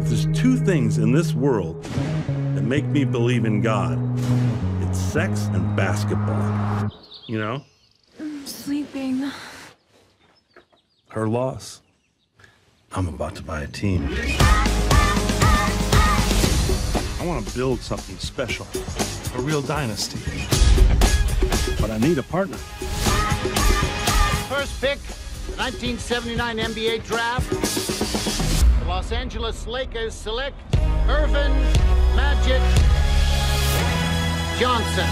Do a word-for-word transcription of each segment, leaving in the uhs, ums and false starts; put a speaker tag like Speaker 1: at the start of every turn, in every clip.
Speaker 1: If there's two things in this world that make me believe in God, it's sex and basketball. You know?
Speaker 2: I'm sleeping.
Speaker 1: Her loss. I'm about to buy a team. I want to build something special, a real dynasty. But I need a partner.
Speaker 3: First pick, the nineteen seventy-nine N B A draft. The Los Angeles Lakers select Irvin Magic Johnson.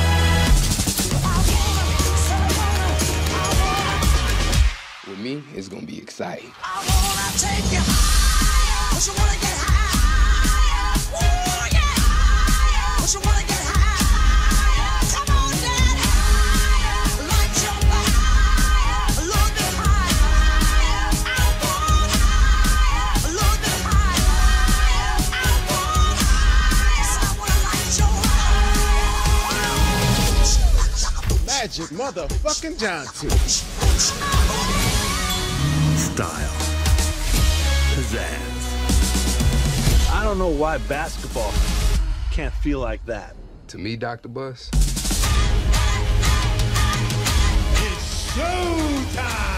Speaker 4: With me, it's gonna be exciting.
Speaker 5: I wanna take you higher, but you wanna get higher. Ooh, yeah, higher, but you wanna get higher. Come on, get higher, light your fire, a little bit higher. I want higher, a little bit higher. I want higher, so I wanna light your higher.
Speaker 4: Magic motherfucking Johnson.
Speaker 1: Style. Pizzazz. I don't know why basketball can't feel like that.
Speaker 4: To me, Doctor Bus,
Speaker 6: It's showtime!